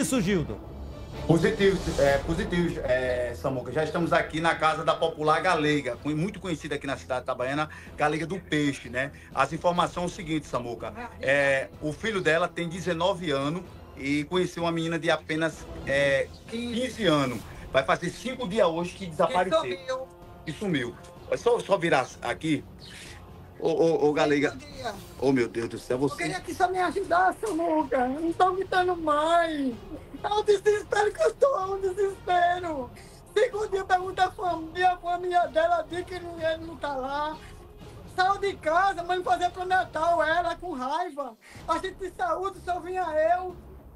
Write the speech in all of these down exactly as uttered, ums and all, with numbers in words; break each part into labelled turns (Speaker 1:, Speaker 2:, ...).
Speaker 1: isso, Gildo?
Speaker 2: Positivo, é, positivo, é, Samuca. Já estamos aqui na casa da popular Galega, muito conhecida aqui na cidade de Itabaiana, Galega do Peixe, né? As informações são o seguinte, Samuca. É, o filho dela tem dezenove anos e conheceu uma menina de apenas é, quinze anos. Vai fazer cinco dias hoje que desapareceu. Que sumiu. Que sumiu. É só, só virar aqui. Ô, ô, ô, Galega. Ô, meu Deus do céu, você...
Speaker 3: Eu queria que só me ajudasse, Samuca. Eu não tô aguentando mais. É um desespero que eu tô, é um desespero. Segundo dia, pergunta a família, a família dela diz que não, ele não tá lá. Saiu de casa, mas fazer pro Natal, ela com raiva. A gente de saúde, só vinha eu.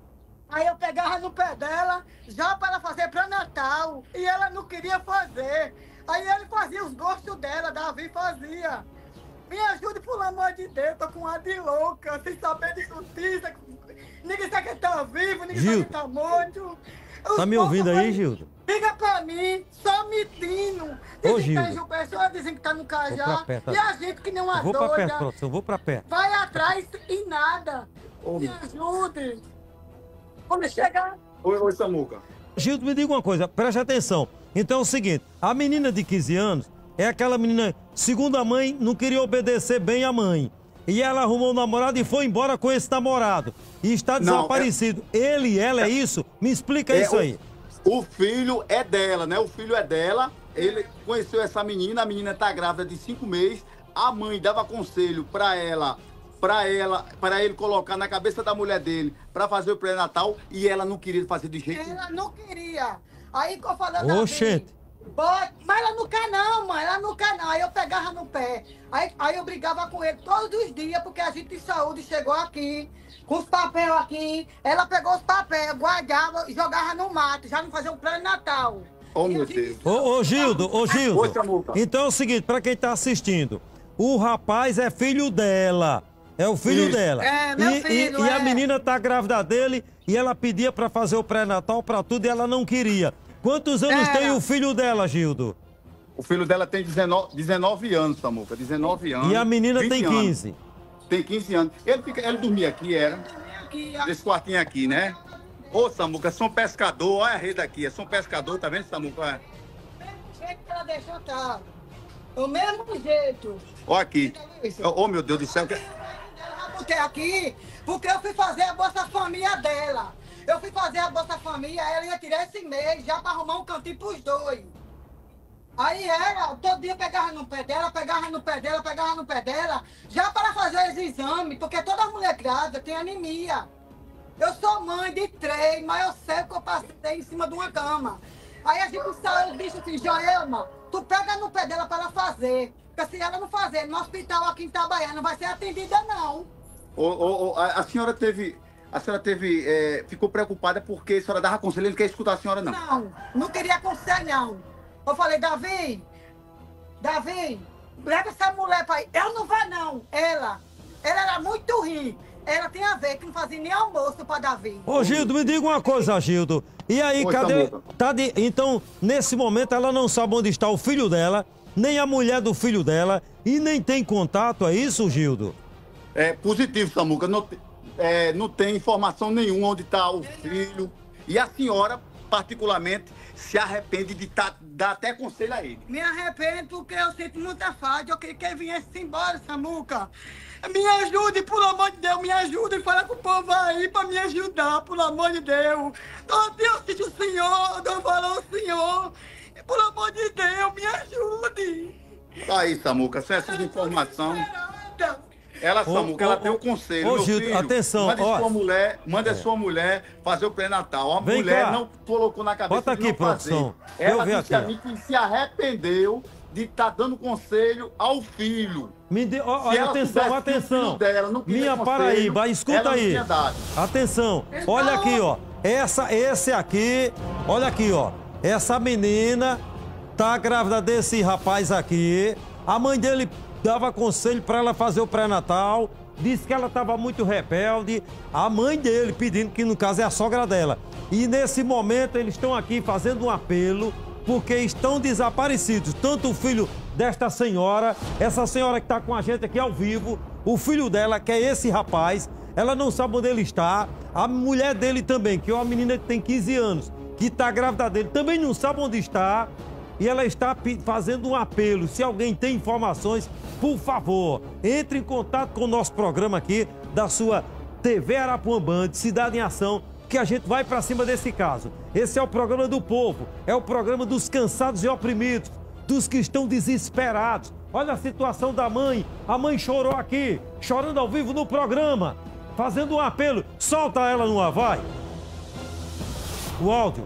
Speaker 3: Aí eu pegava no pé dela, já para fazer para Natal. E ela não queria fazer. Aí ele fazia os gostos dela, Davi fazia. Me ajude, pelo amor de Deus, tô com uma de louca, sem saber de justiça. Ninguém sabe que tá vivo, ninguém
Speaker 1: Gildo,
Speaker 3: sabe que tá morto. Os
Speaker 1: tá me ouvindo aí, Gildo?
Speaker 3: Liga pra mim, só mentindo.
Speaker 1: Ô,
Speaker 3: Dizem que tá em
Speaker 1: Gildo.
Speaker 3: João Pessoa, dizem que tá no Cajá.
Speaker 1: Pé, tá?
Speaker 3: E a gente que nem uma
Speaker 1: Vou pra
Speaker 3: doida.
Speaker 1: perto, produção, vou pra perto.
Speaker 3: Vai atrás e nada.
Speaker 2: Ô,
Speaker 3: Me ajude. Quando chegar...
Speaker 2: Oi, oi, Samuca.
Speaker 1: Gildo, me diga uma coisa, preste atenção. Então é o seguinte, a menina de quinze anos é aquela menina, segundo a mãe, não queria obedecer bem a mãe. E ela arrumou um namorado e foi embora com esse namorado. E está desaparecido. Não, é... Ele e ela, é isso? Me explica é, isso aí.
Speaker 2: O, o filho é dela, né? O filho é dela. Ele conheceu essa menina, a menina tá grávida de cinco meses. A mãe dava conselho para ela, para ela, para ele colocar na cabeça da mulher dele para fazer o pré-natal e ela não queria fazer de jeito nenhum.
Speaker 3: Ela não queria. Aí que eu falei,
Speaker 1: Oxente.
Speaker 3: Mas ela não quer não, mãe, ela não quer não. Aí eu pegava no pé. Aí, aí eu brigava com ele todos os dias, porque a gente de saúde chegou aqui, com os papéis aqui. Ela pegou os papéis, guardava e jogava no mato, já não fazia um pré-natal.
Speaker 2: Oh, meu Deus.
Speaker 1: Ô, ô, Gildo, ô, Gildo. Então é o seguinte, pra quem tá assistindo, o rapaz é filho dela. É o filho Isso. dela.
Speaker 3: É, meu
Speaker 1: e,
Speaker 3: filho,
Speaker 1: e,
Speaker 3: é.
Speaker 1: e a menina tá grávida dele e ela pedia pra fazer o pré-natal pra tudo e ela não queria. Quantos anos
Speaker 3: Era.
Speaker 1: tem o filho dela, Gildo?
Speaker 2: O filho dela tem dezenove, dezenove anos, Samuca. dezenove anos.
Speaker 1: E a menina tem quinze.
Speaker 2: Anos. Tem quinze anos. Ele, fica, ele dormia aqui, era? Nesse quartinho aqui, né? Ô, Samuca, são pescador. Olha a rede aqui. São pescador, tá vendo, Samuca?
Speaker 3: O mesmo jeito que ela deixou, tá? O mesmo jeito.
Speaker 2: Olha aqui. Ô, oh, meu Deus do céu.
Speaker 3: Porque aqui, porque eu fui fazer a Bolsa Família dela. Eu fui fazer a Bolsa Família, ela ia tirar esse mês já para arrumar um cantinho pros dois. Aí ela, todo dia pegava no pé dela, pegava no pé dela, pegava no pé dela, já para fazer os exames, porque toda mulher grávida tem anemia. Eu sou mãe de três, mas eu sei que eu passei em cima de uma cama. Aí a gente saiu e disse assim, Joelma, tu pega no pé dela para ela fazer. Porque se ela não fazer no hospital aqui em Itabaiana, não vai ser atendida não.
Speaker 2: Ô, ô, ô, a, a senhora teve... A senhora teve, é, ficou preocupada porque a senhora dava conselho, ele não quer escutar a senhora, não.
Speaker 3: Não, não queria conselho, não. Eu falei, Davi, Davi, leva essa mulher pra aí. Eu não vou, não. Ela, ela era muito ruim. Ela tem a ver que não fazia nem almoço pra Davi.
Speaker 1: Ô, Gildo, me diga uma coisa, Gildo. E aí,
Speaker 2: Oi,
Speaker 1: cadê... Tá de... Então, nesse momento, ela não sabe onde está o filho dela, nem a mulher do filho dela, e nem tem contato, é isso, Gildo?
Speaker 2: É positivo, Samuca. Não te... É, não tem informação nenhuma onde está o filho. E a senhora, particularmente, se arrepende de tá, dar até conselho a ele.
Speaker 3: Me arrependo porque eu sinto muita falta. Eu queria que ele viesse embora, Samuca. Me ajude, pelo amor de Deus, me ajude. Fala com o povo aí para me ajudar, pelo amor de Deus. Todo dia eu sinto o senhor, eu falo o senhor. Pelo amor de Deus, me ajude.
Speaker 2: Tá aí, Samuca, sem essa informação. Ela, Samuca, ela tem o conselho.
Speaker 1: Ô,
Speaker 2: meu
Speaker 1: Gildo,
Speaker 2: filho,
Speaker 1: atenção,
Speaker 2: manda
Speaker 1: ó.
Speaker 2: sua mulher, manda
Speaker 1: É.
Speaker 2: sua mulher fazer o pré-natal. A
Speaker 1: Vem
Speaker 2: mulher
Speaker 1: cá.
Speaker 2: não colocou na cabeça
Speaker 1: Bota
Speaker 2: de
Speaker 1: aqui,
Speaker 2: não fazer.
Speaker 1: produção.
Speaker 2: Ela
Speaker 1: Eu ver
Speaker 2: disse
Speaker 1: aqui,
Speaker 2: a mim que se arrependeu de estar dando conselho ao filho.
Speaker 1: Me de... ó,
Speaker 2: Se
Speaker 1: olha,
Speaker 2: ela
Speaker 1: atenção,
Speaker 2: soubesse que o
Speaker 1: atenção.
Speaker 2: filho dela não queria
Speaker 1: Minha
Speaker 2: conselho,
Speaker 1: Paraíba, escuta
Speaker 2: ela não
Speaker 1: aí.
Speaker 2: tinha dado.
Speaker 1: Atenção, olha aqui, ó. Essa, esse aqui, olha aqui, ó. Essa menina tá grávida desse rapaz aqui. A mãe dele dava conselho para ela fazer o pré-natal. Disse que ela estava muito rebelde. A mãe dele pedindo, que no caso é a sogra dela. E nesse momento eles estão aqui fazendo um apelo, porque estão desaparecidos. Tanto o filho desta senhora, essa senhora que está com a gente aqui ao vivo, o filho dela, que é esse rapaz, ela não sabe onde ele está. A mulher dele também, que é uma menina que tem quinze anos, que está grávida dele, também não sabe onde está. E ela está fazendo um apelo. Se alguém tem informações, por favor, entre em contato com o nosso programa aqui, da sua T V Arapuã Band, Cidade em Ação, que a gente vai para cima desse caso. Esse é o programa do povo, é o programa dos cansados e oprimidos, dos que estão desesperados. Olha a situação da mãe, a mãe chorou aqui, chorando ao vivo no programa, fazendo um apelo. Solta ela no ar, vai. O áudio.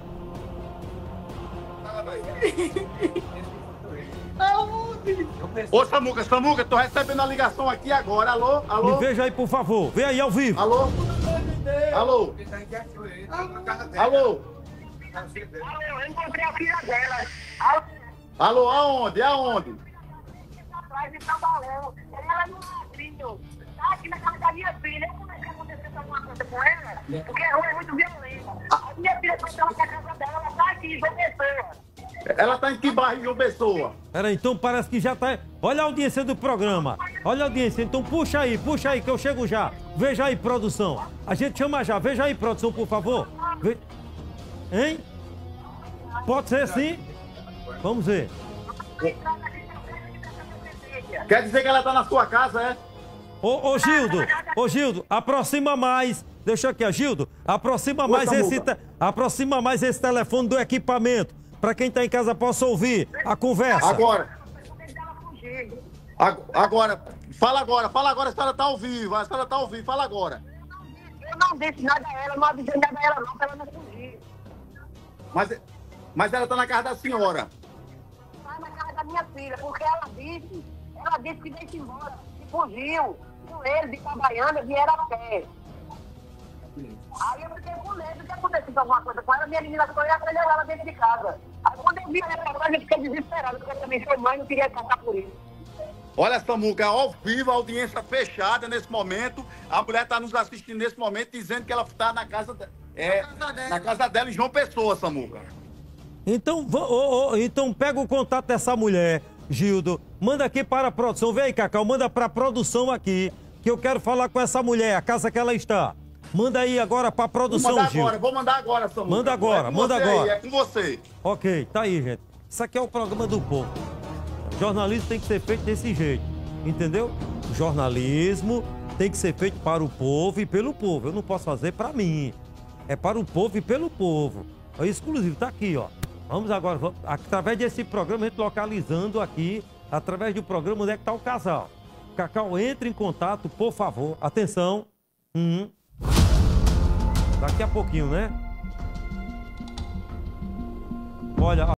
Speaker 3: Aonde?
Speaker 2: Ô, Samuca, Samuca, tô recebendo a ligação aqui agora. Alô, alô?
Speaker 1: Me veja aí, por favor. Vem aí ao vivo.
Speaker 2: Alô? Alô? Alô?
Speaker 4: Alô, eu encontrei a filha dela.
Speaker 2: Alô, aonde? Aonde?
Speaker 4: Atrás de Tambalão. Ela não abriu. Tá aqui na casa da minha filha. Eu comecei a acontecer alguma coisa com ela, porque a rua é muito violenta. A minha filha foi pra casa dela, ela tá aqui, João Pessoa.
Speaker 2: Ela tá em que bairro, João Pessoa?
Speaker 1: Peraí, então parece que já tá... Olha a audiência do programa. Olha a audiência. Então puxa aí, puxa aí, que eu chego já. Veja aí, produção. A gente chama já. Veja aí, produção, por favor. Ve... Hein? Pode ser sim? Vamos ver.
Speaker 2: Quer dizer que ela tá na sua casa, é?
Speaker 1: Ô, ô Gildo, ô Gildo, aproxima mais. Deixa aqui, ó, Gildo. Aproxima mais esse, te... aproxima mais esse telefone do equipamento. Pra quem tá em casa possa ouvir a conversa.
Speaker 2: Agora. Agora. Fala agora, fala agora, a senhora tá ao vivo. A senhora tá ao vivo, fala agora.
Speaker 4: Eu não disse nada a ela, não avisei nada a ela não, pra ela não fugir.
Speaker 2: Mas, mas ela tá na casa da senhora.
Speaker 4: Tá na casa da minha filha, porque ela disse, ela disse que veio embora, que fugiu. Com ele, de Itabaiana, vieram a pé. Aí eu fiquei com medo de acontecer alguma coisa com ela, minha menina ficou atrás dela dentro de casa. Aí quando eu vi ela agora, eu fiquei desesperado, porque eu também sou mãe e não queria passar por isso.
Speaker 2: Olha, Samuca, ao vivo, a audiência fechada nesse momento. A mulher está nos assistindo nesse momento, dizendo que ela está na casa, de, é, na casa dela. Na casa dela em João Pessoa, Samuca.
Speaker 1: Então, oh, oh, então pega o contato dessa mulher, Gildo. Manda aqui para a produção. Vem aí, Cacau, manda para a produção aqui, que eu quero falar com essa mulher, a casa que ela está. Manda aí agora pra produção,
Speaker 2: Gil. Vou mandar
Speaker 1: Gil.
Speaker 2: agora, vou mandar agora, Samuca.
Speaker 1: Manda agora,
Speaker 2: é
Speaker 1: manda agora.
Speaker 2: Aí, é com você.
Speaker 1: Ok, tá aí, gente. Isso aqui é o programa do povo. O jornalismo tem que ser feito desse jeito, entendeu? O jornalismo tem que ser feito para o povo e pelo povo. Eu não posso fazer para mim. É para o povo e pelo povo. É exclusivo, tá aqui, ó. Vamos agora, vamos, através desse programa, a gente localizando aqui, através do programa, onde é que tá o casal. Cacau, entre em contato, por favor. Atenção. Hum. Daqui a pouquinho, né? Olha...